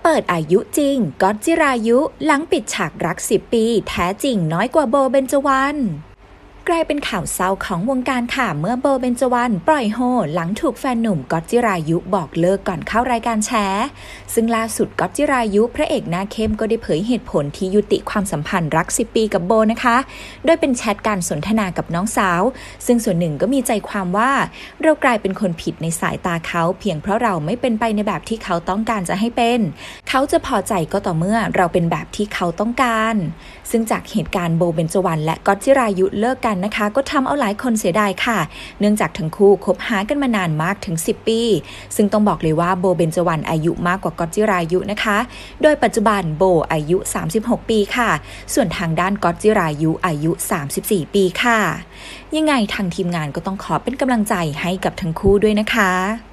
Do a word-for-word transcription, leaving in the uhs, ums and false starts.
เปิดอายุจริงก๊อตจิรายุหลังปิดฉากรักสิบปีแท้จริงน้อยกว่าโบเบญจวรรณกลายเป็นข่าวเศร้าของวงการค่ะเมื่อโบเบญจวรรณปล่อยโฮหลังถูกแฟนหนุ่มก๊อตจิรายุบอกเลิกก่อนเข้ารายการแฉซึ่งล่าสุดก๊อตจิรายุพระเอกหน้าเข้มก็ได้เผยเหตุผลที่ยุติความสัมพันธ์รักสิบปีกับโบนะคะโดยเป็นแชทการสนทนากับน้องสาวซึ่งส่วนหนึ่งก็มีใจความว่าเรากลายเป็นคนผิดในสายตาเขาเพียงเพราะเราไม่เป็นไปในแบบที่เขาต้องการจะให้เป็นเขาจะพอใจก็ต่อเมื่อเราเป็นแบบที่เขาต้องการซึ่งจากเหตุการณ์โบเบญจวรรณและก๊อตจิรายุเลิกกันนะคะก็ทำเอาหลายคนเสียดายค่ะเนื่องจากทั้งคู่คบหากันมานานมากถึงสิบปีซึ่งต้องบอกเลยว่าโบเบญจวรรณอายุมากกว่าก๊อตจิรายุนะคะโดยปัจจุบันโบอายุสามสิบหกปีค่ะส่วนทางด้านก๊อตจิรายุอายุสามสิบสี่ปีค่ะยังไงทางทีมงานก็ต้องขอเป็นกำลังใจให้กับทั้งคู่ด้วยนะคะ